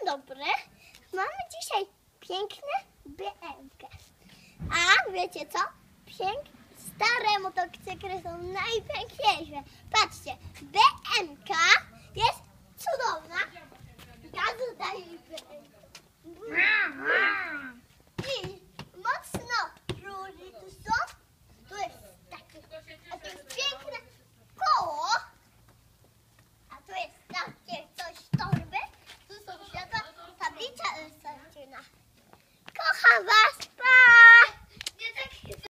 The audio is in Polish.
dobry. Mamy dzisiaj piękne BM-kę. A wiecie co? Stare motocykle są najpiękniejsze. Patrzcie, BM-ka jest cudowna. Ja tutaj